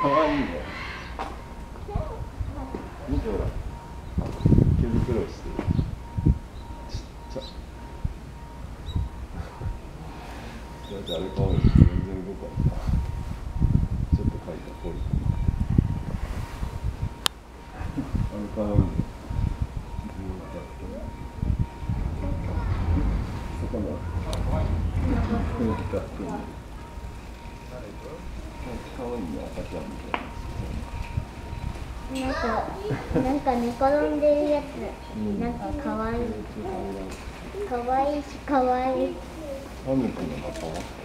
かわいいね。見てほら。毛づくろいしてる。ちっちゃ。じゃああれかわいい。全然動かない。ちょっと描いたポリ。あれかわいいね。そこの。大きかった。かわいいね、赤ちゃんみたいな。なんか寝転んでるやつ、なんかかわいい。かわいいし、かわいい。 ハム君の仲間。